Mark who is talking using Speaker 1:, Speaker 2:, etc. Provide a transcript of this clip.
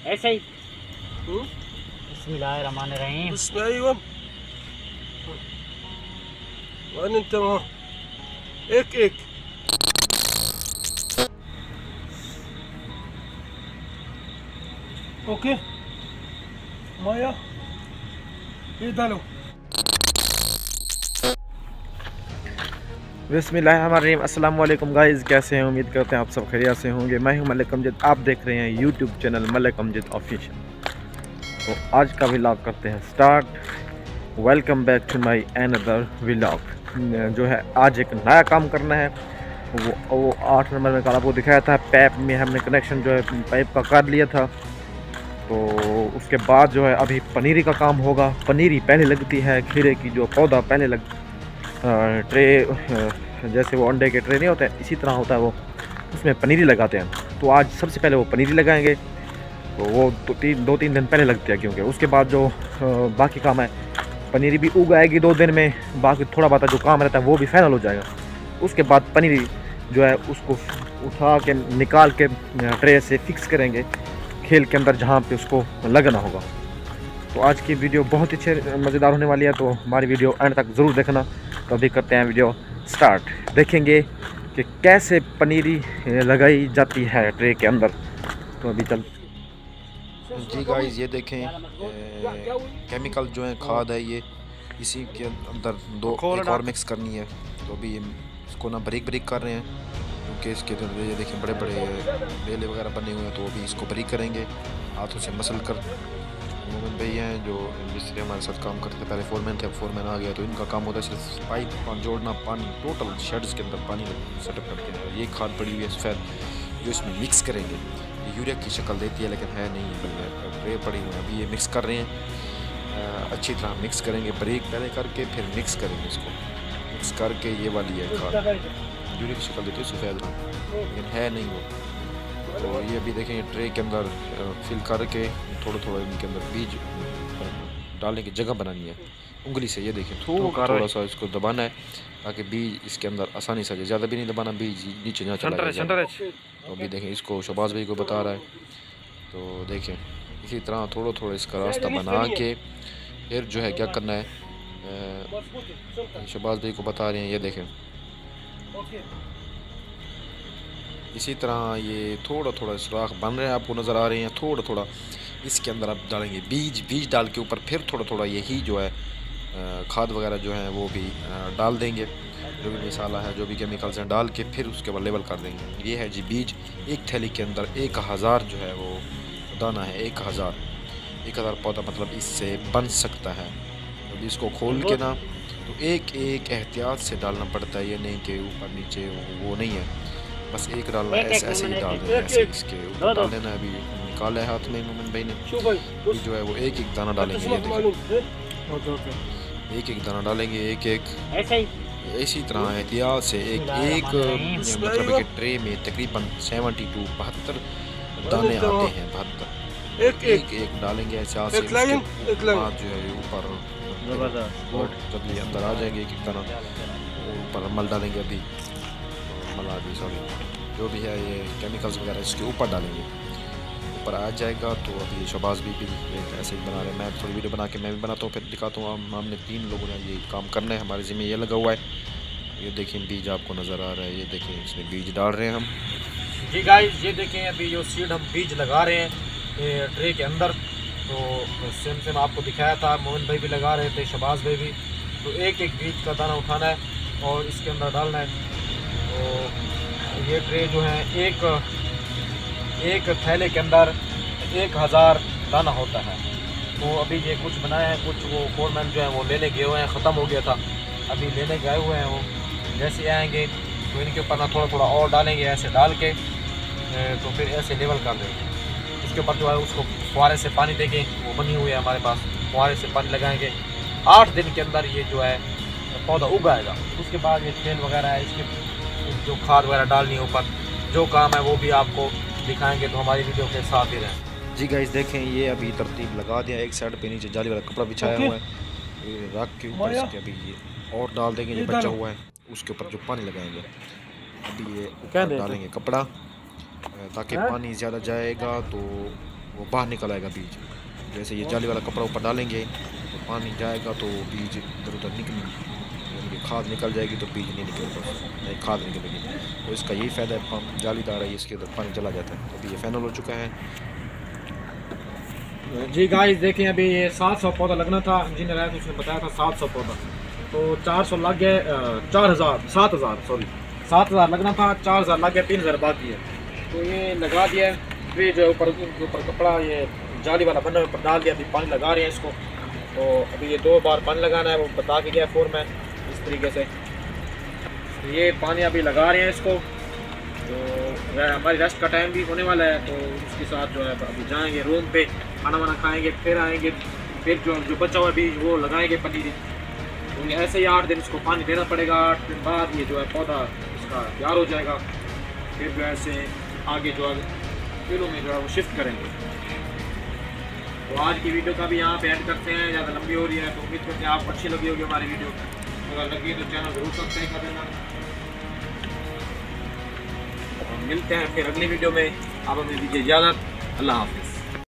Speaker 1: ऐसे ही। बिस्मिल्लाहिर्रहमानिर्रहीम।
Speaker 2: ايوه وانا انت اهو एक ओके माया ये डालो।
Speaker 3: बिस्मिल्लाहिर्रहमानिर्रहीम। अस्सलाम वालेकुम गाइज़, कैसे हैं? उम्मीद करते हैं आप सब खैरियत से होंगे। मैं हूं मलिक अमजद, आप देख रहे हैं YouTube channel Malik Amjad official. तो आज का व्लॉग करते हैं start. Welcome back to my another vlog. जो है आज एक नया काम करना है। वो 8 नंबर में कल आपको दिखाया था, पैप में हमने कनेक्शन जो है पाइप का कर लिया था। तो उसके बाद जो है अभी पनीरी का काम होगा। पनीरी पहले लगती है, खीरे की जो पौधा पहले लग ट्रे, जैसे वो अंडे के ट्रे नहीं होते हैं, इसी तरह होता है वो, उसमें पनीरी लगाते हैं। तो आज सबसे पहले वो पनीरी लगाएंगे। तो वो दो तीन दिन पहले लगती है, क्योंकि उसके बाद जो बाकी काम है, पनीरी भी उग आएगी 2 दिन में। बाकी थोड़ा बहुत जो काम रहता है वो भी फाइनल हो जाएगा। उसके बाद पनीरी जो है उसको उठा के निकाल के ट्रे से फिक्स करेंगे खेल के अंदर, जहाँ पे उसको लगना होगा। तो आज की वीडियो बहुत ही मज़ेदार होने वाली है, तो हमारी वीडियो एंड तक ज़रूर देखना। तो अभी करते हैं वीडियो स्टार्ट। देखेंगे कि कैसे पनीरी लगाई जाती है ट्रे के अंदर। तो अभी चल
Speaker 4: जी गाइस, ये देखें केमिकल जो है, खाद है, ये इसी के अंदर एक और मिक्स करनी है। तो अभी ये इसको ना बारीक कर रहे हैं, क्योंकि इसके अंदर ये देखें बड़े बड़े बेले वगैरह बने हुए हैं। तो अभी इसको बारीक करेंगे हाथों से मसल कर। मोमिन भाई हैं जो मिस्त्री हमारे साथ काम करते थे, पहले फोरमैन थे, अब फोरमैन आ गया। तो इनका काम होता है सिर्फ पाइप जोड़ना, पानी टोटल शेड्स के अंदर पानी सेटअप करते हैं। ये खाद पड़ी हुई है सफ़ेद, जो इसमें मिक्स करेंगे। ये यूरिया की शक्ल देती है लेकिन है नहीं, ट्रे पड़ी हुई है। अभी ये मिक्स कर रहे हैं, अच्छी तरह मिक्स करेंगे, ब्रेक पहले करके फिर मिक्स करेंगे। इसको मिक्स करके ये वाली है खाद, यूरिया की शक्ल देती है सफ़ेद रंग, लेकिन है नहीं वो। तो ये अभी देखें ट्रे के अंदर फिल करके थोड़ा इनके अंदर बीज डालने की जगह बनानी है उंगली से। ये देखें थोड़ा सा इसको दबाना है ताकि बीज इसके अंदर आसानी से, ज़्यादा भी नहीं दबाना, बीज नीचे ना चला जाए। तो अभी देखें इसको शबाज भाई को बता रहा है। तो देखें इसी तरह थोड़ा इसका रास्ता बना के फिर जो है क्या करना है, शबाज भाई को बता रहे हैं। ये देखें इसी तरह ये थोड़ा सुराख बन रहे हैं, आपको नज़र आ रहे हैं। थोड़ा इसके अंदर आप डालेंगे बीज डाल के ऊपर फिर थोड़ा यही जो है खाद वगैरह जो है वो भी डाल देंगे, जो भी मसाला है, जो भी केमिकल्स हैं, डाल के फिर उसके बाद लेवल कर देंगे। ये है जी बीज। एक थैली के अंदर 1000 जो है वो दाना है, 1000 पौधा मतलब इससे बन सकता है। अभी इसको खोल के ना तो एक एहतियात से डालना पड़ता है, ये नहीं कि ऊपर नीचे वो नहीं है, बस एक डालना है, ऐसे ही डाल देना है, ऐसे इसके ऊपर डाल देना है। अभी निकाला है हाथ में मोमिन भाई ने, जो है वो एक दाना डालेंगे। ये देखिए एक दाना डालेंगे, इसी तरह एहतियात से एक मतलब कि ट्रे में तकरीबन 70 to 72 दाने आते हैं, 72 एक डालेंगे ऐसे हाथ से। उसके बाद जो है ऊपर जब ये अंदर आ जाएंगे एक दाना, ऊपर मल डालेंगे। अभी सॉरी जो भी है ये केमिकल्स वगैरह इसके ऊपर डालेंगे, ऊपर आ जाएगा। तो अभी शबाज भी ऐसे ही बना रहे हैं। मैं थोड़ी वीडियो बना के मैं भी बनाता हूँ, फिर दिखाता हूँ। हमने 3 लोगों ने ये काम करना है, हमारे ज़िम्मे ये लगा हुआ है। ये देखें बीज आपको नज़र आ रहा है, ये देखें इसमें बीज डाल रहे हैं हम।
Speaker 1: जी गाइस, ये देखें अभी जो सीड हम बीज लगा रहे हैं ट्रे के अंदर। तो सेम आपको दिखाया था, मोमिन भाई भी लगा रहे थे, शबाज भाई भी। तो एक बीज का दाना उठाना है और इसके अंदर डालना है। तो ये ट्रे जो है एक थैले के अंदर 1000 दाना होता है। तो अभी ये कुछ बनाया है, कुछ वो फोरमैन जो है वो लेने गए हुए हैं, ख़त्म हो गया था, अभी लेने गए हुए हैं। वो जैसे आएंगे तो इनके ऊपर ना थोड़ा और डालेंगे, ऐसे डाल के तो फिर ऐसे लेवल कर देंगे। इसके ऊपर जो है उसको फुहारे से पानी देंगे, वो बनी हुई है हमारे पास, फुहारे से पानी लगाएंगे। 8 दिन के अंदर ये जो है पौधा उग आएगा। उसके बाद ये तेल वगैरह है, इसके जो खाद वगैरह डालनी है ऊपर, जो काम है वो भी आपको दिखाएंगे। तो हमारी वीडियो के साथ ही रहें।
Speaker 4: जी गाइस देखें ये अभी तरतीब लगा दिया, एक साइड पे नीचे जाली वाला कपड़ा बिछाया हुआ है, ये रख के ऊपर इसके अभी ये और डाल देंगे, ये बचा हुआ है, उसके ऊपर जो पानी लगाएंगे। अभी ये ऊपर डालेंगे कपड़ा ताकि पानी ज़्यादा जाएगा तो वो बाहर निकल आएगा बीज। जैसे ये जाली वाला कपड़ा ऊपर डालेंगे तो पानी जाएगा तो बीज इधर उधर निकल, खाद निकल जाएगी तो बीज नहीं निकलेगा, नहीं खाद निकलेगी। तो इसका यही फ़ायदा है, पंप जालीदार है, इसके अंदर पानी चला जाता है। अभी ये फाइनल हो चुका है।
Speaker 1: जी गाइस देखें, अभी ये 700 पौधा लगना था, इंजीनियर आया तो उसने बताया था 700 पौधा, तो 400 लग गए, 7,000 लगना था, 4,000 लग गया, 3,000 बाकी है। तो ये लगा दिया, फिर जो ऊपर कपड़ा ये जाली वाला बना ऊपर डाल दिया, अभी पानी लगा रहे हैं इसको। तो अभी ये 2 बार पानी लगाना है, वो बता के गया फोरमैन इस तरीके से। तो ये पानी अभी लगा रहे हैं इसको। तो हमारी रेस्ट का टाइम भी होने वाला है, तो उसके साथ जो है अभी जाएंगे रूम पे, खाना वाना खाएंगे, फिर आएंगे, फिर जो बचा हुआ भी वो लगाएंगे पनीर। तो ऐसे ही 8 दिन इसको पानी देना पड़ेगा। 8 दिन बाद ये जो है पौधा इसका तैयार हो जाएगा, फिर जो है ऐसे आगे जो है पेड़ों में जो है वो शिफ्ट करेंगे। तो आज की वीडियो का भी यहाँ पे एंड करते हैं, ज़्यादा लंबी हो रही है, तो उम्मीद करते हैं आपको अच्छी लगी होगी हमारी वीडियो। अगर लगी तो चैनल ज़रूर सब्सक्राइब कर देना। मिलते हैं फिर अगली वीडियो में, आप हमें दीजिए इजाज़त। अल्लाह हाफ़िज़।